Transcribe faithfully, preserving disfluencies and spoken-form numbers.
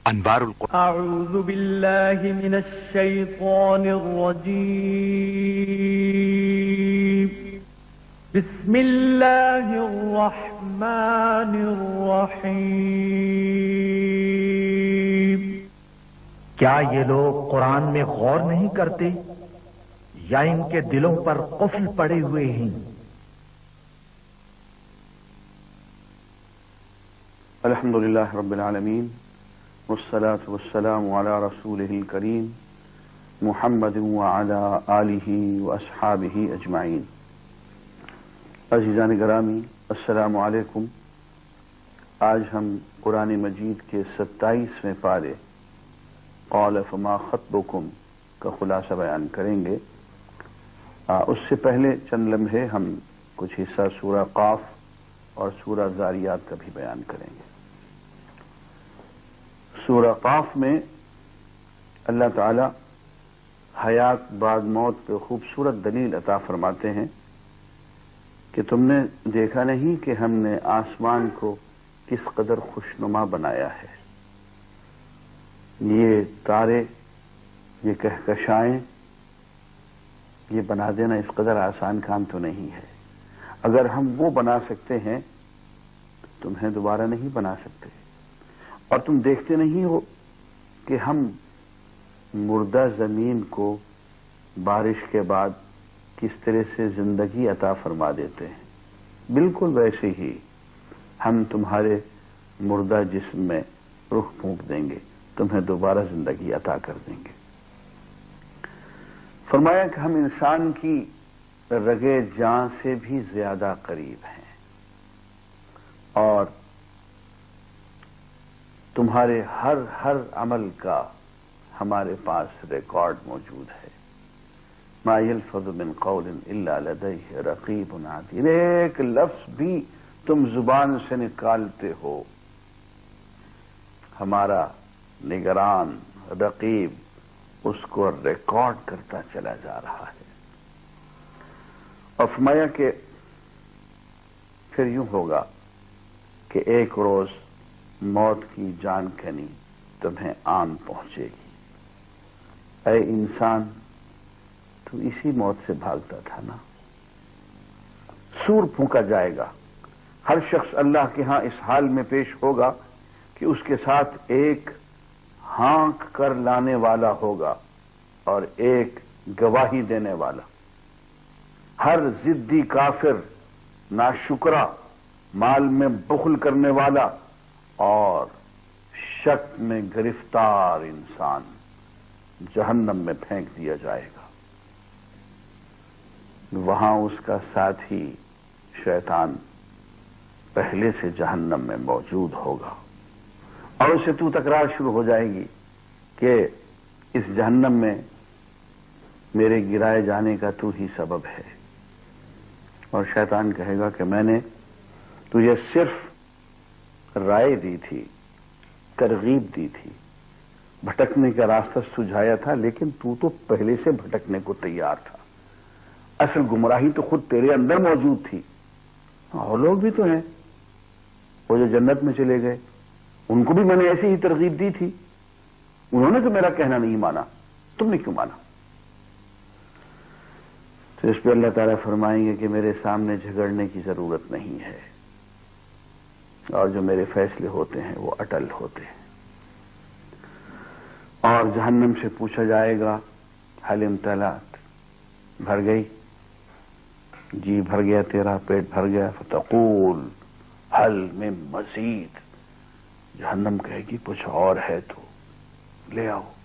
انوار القرآن. اعوذ باللہ من الشیطان الرجیم. بسم اللہ الرحمن الرحیم. کیا یہ لوگ قرآن میں غور نہیں کرتے یا ان کے دلوں پر قفل پڑے ہوئے ہیں؟ الحمد للہ رب العالمین والصلاة والسلام علی رسولہ الکریم محمد وعلی آلہ واصحابہ اجمعین. عزیزان گرامی، السلام علیکم. آج ہم قرآن مجید کے ستائیسویں پارے قال فما خطبکم کا خلاصہ بیان کریں گے. اس سے پہلے چند لمحے ہم کچھ حصہ سورہ قاف اور سورہ ذاریات کا بھی بیان کریں گے. سورہ قاف میں اللہ تعالی حیات بعد موت پہ خوبصورت دلیل عطا فرماتے ہیں کہ تم نے دیکھا نہیں کہ ہم نے آسمان کو کس قدر خوشنما بنایا ہے. یہ تارے، یہ کہکشائیں، یہ بنا دینا اس قدر آسان کام تو نہیں ہے. اگر ہم وہ بنا سکتے ہیں تو تمہیں دوبارہ نہیں بنا سکتے. اور تم دیکھتے نہیں ہو کہ ہم مردہ زمین کو بارش کے بعد کس طرح سے زندگی عطا فرما دیتے ہیں. بالکل ویسے ہی ہم تمہارے مردہ جسم میں روح پھونک دیں گے، تمہیں دوبارہ زندگی عطا کر دیں گے. فرمایا کہ ہم انسان کی رگے جاں سے بھی زیادہ قریب ہیں اور تمہارے ہر ہر عمل کا ہمارے پاس ریکارڈ موجود ہے. ما یلفظ من قول الا لدیہ رقیب عتید. ایک لفظ بھی تم زبان سے نکالتے ہو ہمارا نگران رقیب اس کو ریکارڈ کرتا چلا جا رہا ہے. اور فرمایا کہ پھر یوں ہوگا کہ ایک روز موت کی جان کنی تمہیں آن پہنچے گی. اے انسان، تو اسی موت سے بھاگتا تھا نا. سور پھونکا جائے گا. ہر شخص اللہ کے ہاں اس حال میں پیش ہوگا کہ اس کے ساتھ ایک ہانک کر لانے والا ہوگا اور ایک گواہی دینے والا. ہر ضدی کافر، ناشکرا، مال میں بخل کرنے والا اور شک میں گرفتار انسان جہنم میں پھینک دیا جائے گا. وہاں اس کا ساتھی شیطان پہلے سے جہنم میں موجود ہوگا اور اسے تو تکرار شروع ہو جائے گی کہ اس جہنم میں میرے گرائے جانے کا تو ہی سبب ہے. اور شیطان کہے گا کہ میں نے تجھے صرف رائے دی تھی، ترغیب دی تھی، بھٹکنے کا راستہ سجھایا تھا، لیکن تو تو پہلے سے بھٹکنے کو تیار تھا. اصل گمراہی تو خود تیرے اندر موجود تھی. اور لوگ بھی تو ہیں وہ جو جنت میں چلے گئے، ان کو بھی میں نے ایسی ہی ترغیب دی تھی. انہوں نے تو میرا کہنا نہیں مانا، تم نے کیوں مانا؟ تو اس پہ اللہ تعالیٰ فرمائیں گے کہ میرے سامنے جھگڑنے کی ضرورت نہیں ہے اور جو میرے فیصلے ہوتے ہیں وہ اٹل ہوتے ہیں. اور جہنم سے پوچھا جائے گا حل امتلأت، بھر گئی؟ جی بھر گیا، تیرا پیٹ بھر گیا. فتقول حل من مزید. جہنم کہے گی کچھ اور ہے تو لے آؤ.